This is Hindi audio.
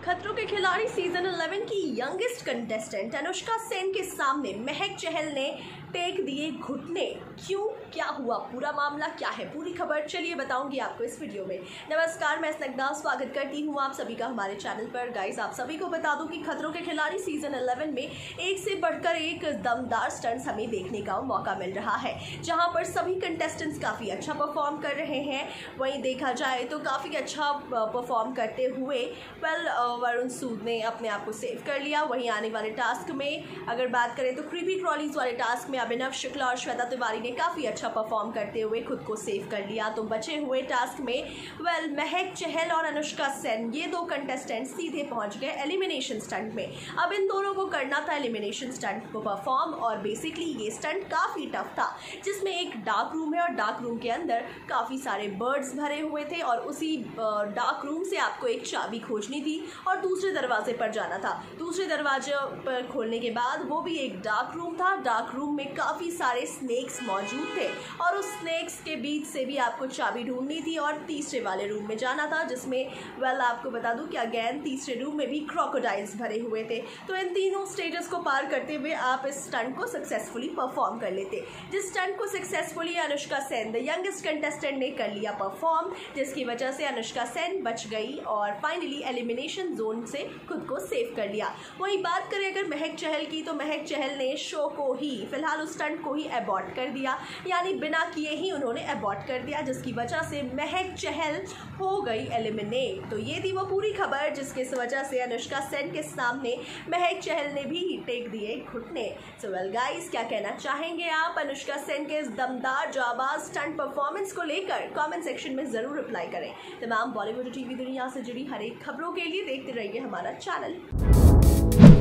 खतरों के खिलाड़ी सीजन 11 की यंगेस्ट कंटेस्टेंट अनुष्का सेन के सामने महक चहल ने टेक दिए घुटने। क्यों, क्या हुआ, पूरा मामला क्या है, पूरी खबर चलिए बताऊंगी आपको इस वीडियो में। नमस्कार, मैं स्नग्धा स्वागत करती हूं आप सभी का हमारे चैनल पर। गाइस, आप सभी को बता दूं कि खतरों के खिलाड़ी सीजन 11 में एक से बढ़कर एक दमदार स्टंट्स हमें देखने का मौका मिल रहा है, जहां पर सभी कंटेस्टेंट्स काफ़ी अच्छा परफॉर्म कर रहे हैं। वहीं देखा जाए तो काफ़ी अच्छा परफॉर्म करते हुए वरुण सूद ने अपने आप को सेव कर लिया। वहीं आने वाले टास्क में अगर बात करें तो क्रीपी ट्रॉलीज वाले टास्क में अभिनव शुक्ला और श्वेता तिवारी ने काफ़ी अच्छा परफॉर्म करते हुए खुद को सेव कर लिया। तो बचे हुए टास्क में महक चहल और अनुष्का सेन, ये दो कंटेस्टेंट सीधे पहुंच गए एलिमिनेशन स्टंट में। अब इन दोनों को करना था एलिमिनेशन स्टंट को परफॉर्म, और बेसिकली ये स्टंट काफ़ी टफ था, जिसमें एक डार्क रूम है और डार्क रूम के अंदर काफ़ी सारे बर्ड्स भरे हुए थे, और उसी डार्क रूम से आपको एक चाबी खोजनी थी और दूसरे दरवाजे पर जाना था। दूसरे दरवाजे पर खोलने के बाद वो भी एक डार्क रूम था। डार्क रूम में काफ़ी सारे स्नेक्स मौजूद थे और उस स्नेक्स के बीच से भी आपको चाबी ढूंढनी थी और तीसरे वाले रूम में जाना था, जिसमें आपको बता दूं कि अगेन तीसरे रूम में भी क्रोकोडाइल्स भरे हुए थे। तो इन तीनों स्टेजेस को पार करते हुए आप इस स्टंट को सक्सेसफुली परफॉर्म कर लेते, जिस स्टंट को successfully Anushka Sen the youngest contestant ने कर लिया परफॉर्म, जिसकी वजह से अनुष्का सेन बच गई और फाइनली एलिमिनेशन जोन से खुद को सेव कर लिया। वहीं बात करें अगर महक चहल की, तो महक चहल ने शो को ही फिलहाल उस स्टंट को ही अबॉर्ट कर दिया, यानी बिना किए ही उन्होंने अबॉर्ट कर दिया, जिसकी वजह से महक चहल हो गई एलिमिनेट। तो ये थी वो पूरी खबर जिसकी वजह से अनुष्का सेन के सामने महक चहल ने भी टेक दिए घुटने। सो वेल गाइस, क्या कहना चाहेंगे आप अनुष्का सेन के इस दमदार जाबाज स्टंट परफॉर्मेंस को लेकर? कमेंट सेक्शन में जरूर रिप्लाई करें। तमाम बॉलीवुड टीवी दुनिया से जुड़ी हर एक खबरों के लिए देखते रहिए हमारा चैनल।